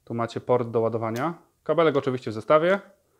Tu macie port do ładowania. Kabelek oczywiście w zestawie.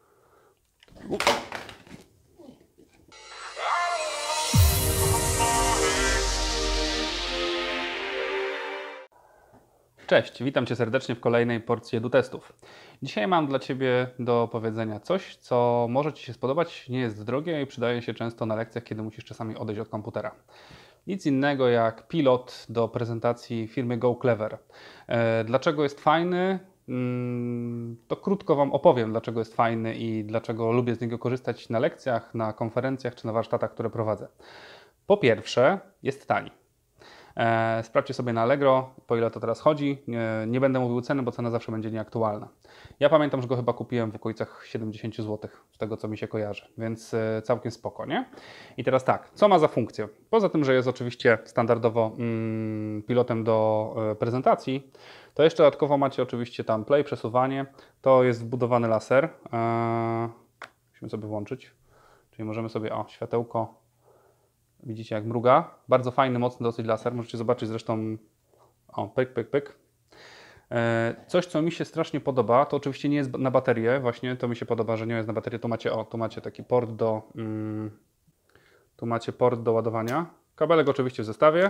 Cześć, witam Cię serdecznie w kolejnej porcji edutestów. Dzisiaj mam dla Ciebie do powiedzenia coś, co może Ci się spodobać, nie jest drogie i przydaje się często na lekcjach, kiedy musisz czasami odejść od komputera. Nic innego jak pilot do prezentacji firmy GoClever. Dlaczego jest fajny? To krótko Wam opowiem, dlaczego jest fajny i dlaczego lubię z niego korzystać na lekcjach, na konferencjach czy na warsztatach, które prowadzę. Po pierwsze, jest tani. Sprawdźcie sobie na Allegro, po ile to teraz chodzi. Nie będę mówił ceny, bo cena zawsze będzie nieaktualna. Ja pamiętam, że go chyba kupiłem w okolicach 70 zł, z tego co mi się kojarzy, więc całkiem spoko, nie? I teraz tak, co ma za funkcję? Poza tym, że jest oczywiście standardowo pilotem do prezentacji, to jeszcze dodatkowo macie oczywiście tam play, przesuwanie. To jest wbudowany laser. Musimy sobie włączyć, czyli możemy sobie, światełko. Widzicie jak mruga. Bardzo fajny, mocny dosyć laser. Możecie zobaczyć zresztą, pyk, pyk, pyk. Coś, co mi się strasznie podoba, to oczywiście nie jest na baterię, właśnie to mi się podoba, że nie jest na baterię. Tu macie taki port do, tu macie port do ładowania. Kabelek oczywiście w zestawie.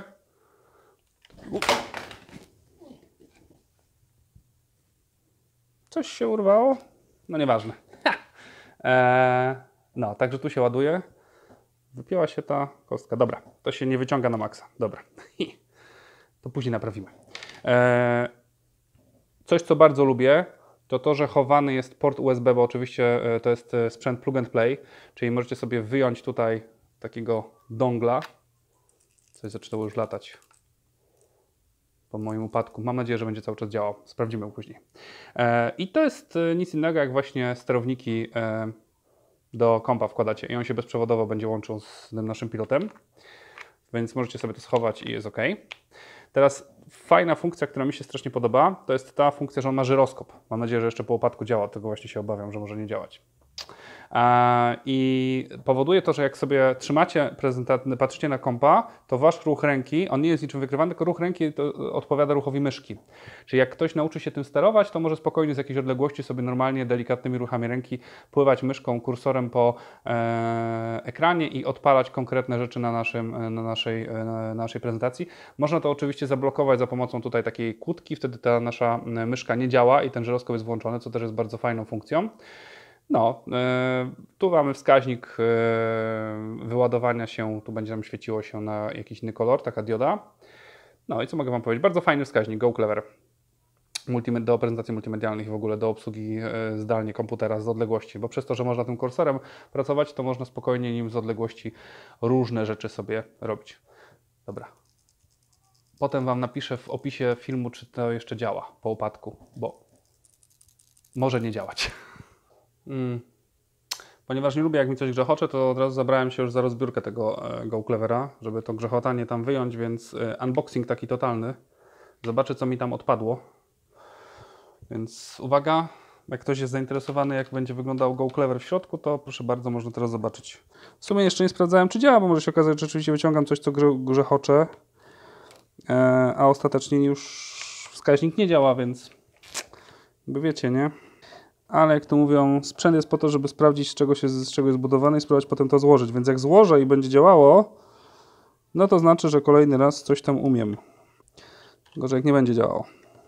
Coś się urwało? No nieważne. No, także tu się ładuje. Wypięła się ta kostka. Dobra, to się nie wyciąga na maksa. Dobra, to później naprawimy. Coś, co bardzo lubię, to to, że chowany jest port USB, bo oczywiście to jest sprzęt plug and play, czyli możecie sobie wyjąć tutaj takiego dongla. Coś zaczęło już latać po moim upadku. Mam nadzieję, że będzie cały czas działał. Sprawdzimy później. I to jest nic innego jak właśnie sterowniki do kompa wkładacie i on się bezprzewodowo będzie łączył z tym naszym pilotem, więc możecie sobie to schować i jest OK. Teraz fajna funkcja, która mi się strasznie podoba, to jest ta funkcja, że on ma żyroskop. Mam nadzieję, że jeszcze po upadku działa, tego właśnie się obawiam, że może nie działać. I powoduje to, że jak sobie trzymacie patrzycie na kompa, to wasz ruch ręki, on nie jest niczym wykrywany, tylko ruch ręki to odpowiada ruchowi myszki. Czyli jak ktoś nauczy się tym sterować, to może spokojnie z jakiejś odległości sobie normalnie, delikatnymi ruchami ręki pływać myszką, kursorem po ekranie i odpalać konkretne rzeczy na naszej prezentacji. Można to oczywiście zablokować za pomocą tutaj takiej kłódki, wtedy ta nasza myszka nie działa i ten żyroskop jest włączony, co też jest bardzo fajną funkcją. No, tu mamy wskaźnik wyładowania się, tu będzie nam świeciło się na jakiś inny kolor, taka dioda. No i co mogę Wam powiedzieć? Bardzo fajny wskaźnik, GoClever. Do prezentacji multimedialnych i w ogóle do obsługi zdalnie komputera z odległości, bo przez to, że można tym kursorem pracować, to można spokojnie nim z odległości różne rzeczy sobie robić. Dobra. Potem Wam napiszę w opisie filmu, czy to jeszcze działa po upadku, bo może nie działać. Ponieważ nie lubię, jak mi coś grzechocze, to od razu zabrałem się już za rozbiórkę tego GoClevera, żeby to grzechotanie tam wyjąć, więc unboxing taki totalny. Zobaczę, co mi tam odpadło. Więc uwaga, jak ktoś jest zainteresowany, jak będzie wyglądał GoClever w środku, to proszę bardzo, można teraz zobaczyć. W sumie jeszcze nie sprawdzałem, czy działa, bo może się okazać, że rzeczywiście wyciągam coś, co grzechocze, a ostatecznie już wskaźnik nie działa, więc jakby wiecie, nie? Ale jak to mówią, sprzęt jest po to, żeby sprawdzić, z czego jest zbudowany i spróbować potem to złożyć. Więc jak złożę i będzie działało, no to znaczy, że kolejny raz coś tam umiem. Tylko, że jak nie będzie działało.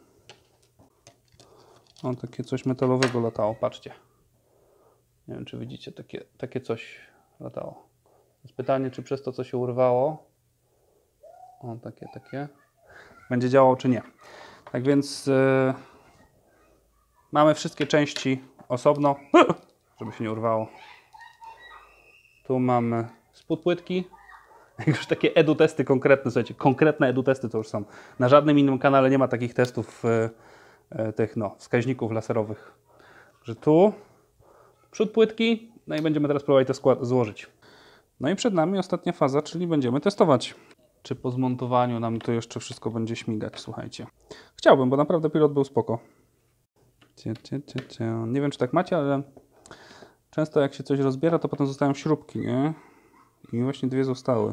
O, takie coś metalowego latało, patrzcie. Nie wiem, czy widzicie, takie coś latało. Jest pytanie, czy przez to, co się urwało, takie, będzie działało, czy nie. Tak więc mamy wszystkie części osobno, żeby się nie urwało. Tu mamy spód płytki. Już takie edutesty konkretne, słuchajcie, konkretne edutesty to już są. Na żadnym innym kanale nie ma takich testów tych wskaźników laserowych. Że tu przód płytki, no i będziemy teraz próbować to złożyć. No i przed nami ostatnia faza, czyli będziemy testować, czy po zmontowaniu nam to jeszcze wszystko będzie śmigać, słuchajcie. Chciałbym, bo naprawdę pilot był spoko. Nie wiem, czy tak macie, ale często jak się coś rozbiera, to potem zostają śrubki, nie? I właśnie dwie zostały.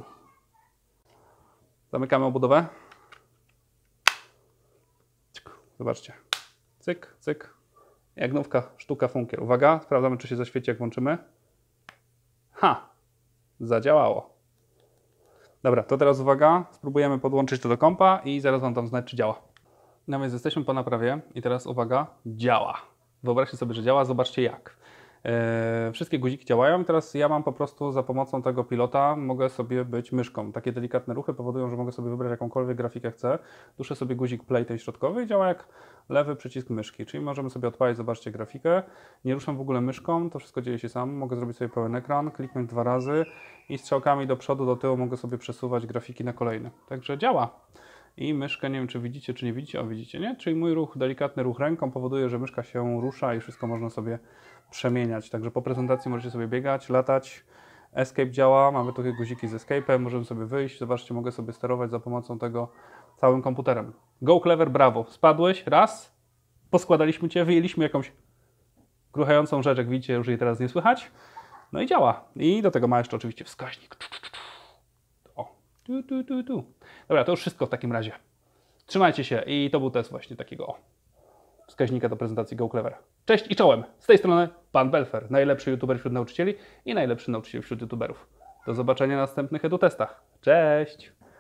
Zamykamy obudowę. Zobaczcie. Cyk, cyk. Jak nówka, sztuka, funkier. Uwaga, sprawdzamy, czy się zaświeci, jak włączymy. Ha! Zadziałało. Dobra, to teraz uwaga, spróbujemy podłączyć to do kompa i zaraz Wam tam znać, czy działa. No więc jesteśmy po naprawie i teraz uwaga, działa. Wyobraźcie sobie, że działa, zobaczcie jak. Wszystkie guziki działają i teraz ja mam po prostu za pomocą tego pilota mogę sobie być myszką. Takie delikatne ruchy powodują, że mogę sobie wybrać jakąkolwiek grafikę chcę. Duszę sobie guzik play tej środkowej i działa jak lewy przycisk myszki, czyli możemy sobie odpalić, zobaczcie grafikę. Nie ruszam w ogóle myszką, to wszystko dzieje się samo. Mogę zrobić sobie pełen ekran, kliknąć 2 razy i strzałkami do przodu, do tyłu mogę sobie przesuwać grafiki na kolejne. Także działa. I myszkę, nie wiem czy widzicie, czy nie widzicie, o widzicie, nie? Czyli mój ruch, delikatny ruch ręką powoduje, że myszka się rusza i wszystko można sobie przemieniać. Także po prezentacji możecie sobie biegać, latać. Escape działa, mamy tutaj guziki z Escape'em, możemy sobie wyjść. Zobaczcie, mogę sobie sterować za pomocą tego całym komputerem. Go Clever, brawo. Spadłeś, raz, poskładaliśmy Cię, wyjęliśmy jakąś gruchającą rzecz, jak widzicie, już jej teraz nie słychać. No i działa. I do tego ma jeszcze oczywiście wskaźnik. O, tu. Dobra, to już wszystko w takim razie. Trzymajcie się i to był test właśnie takiego wskaźnika do prezentacji Go Clever. Cześć i czołem! Z tej strony Pan Belfer, najlepszy youtuber wśród nauczycieli i najlepszy nauczyciel wśród youtuberów. Do zobaczenia na następnych edutestach. Cześć!